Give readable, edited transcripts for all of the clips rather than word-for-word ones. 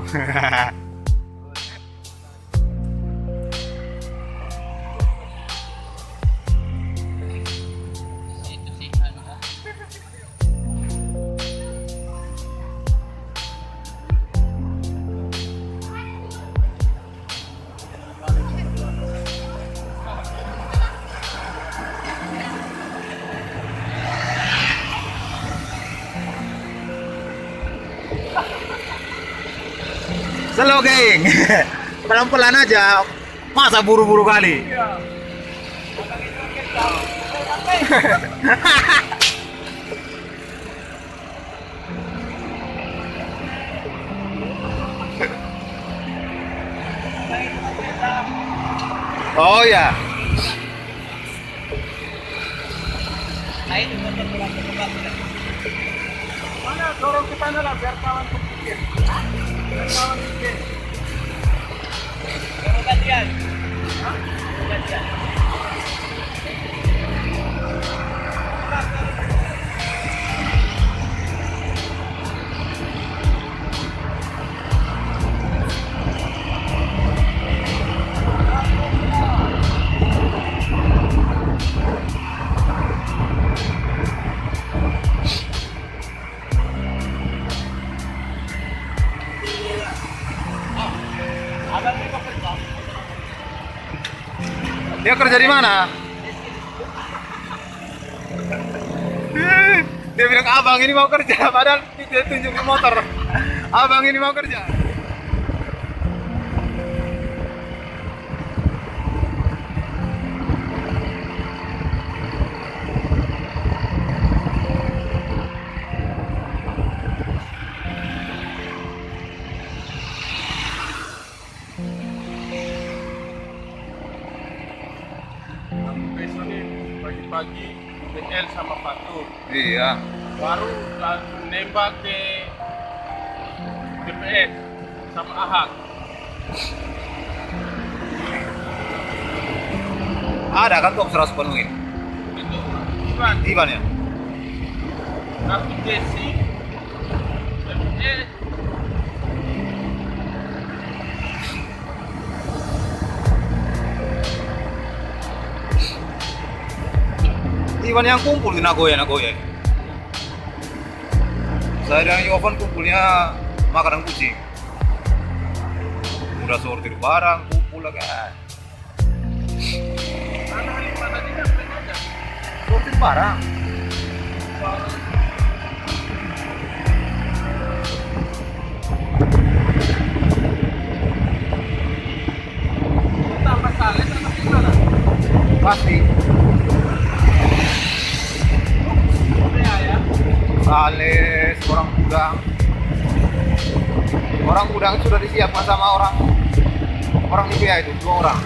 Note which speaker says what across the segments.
Speaker 1: Itu sih anu kan.
Speaker 2: Slow geng. Pelan-pelan aja. Masa buru-buru kali? Oh ya.
Speaker 1: Ayo motor berat.
Speaker 3: Mana dorong ke sana lah biar kawan berpikir. Biar kawan pikir.
Speaker 1: Baru gantian. Gantian. Abang ini kok kerja?
Speaker 2: Dia kerja di mana? Dia bilang abang ini mau kerja, padahal dia tunjuk di motor. Abang ini mau kerja.
Speaker 3: Besok nih pagi-pagi BL sama Fatur.
Speaker 2: Iya.
Speaker 3: Baru langsung nembak ke DPS sama Ahak.
Speaker 2: Ada kan kok 100 penuhin.
Speaker 3: Itu bukan
Speaker 2: Ivan ya?
Speaker 3: tapi Jesse DPS
Speaker 2: Ivan yang kumpul di Nagoya. Saya dan Yovan kumpulnya makanan kucing. Udah sortir barang, kumpul lah kan.
Speaker 3: mana mana tidak aja.
Speaker 2: Sortir barang.
Speaker 3: Tambah kalian sama gimana?
Speaker 2: Pasti.
Speaker 3: Ya.
Speaker 2: Sales, orang gudang sudah disiapkan sama orang IPA itu 2 orang.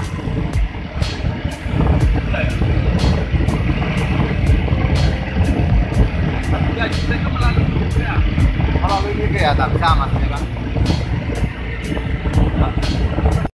Speaker 3: Gaji mereka melalui ya.
Speaker 2: Melalui IPA tapi sama saja kan.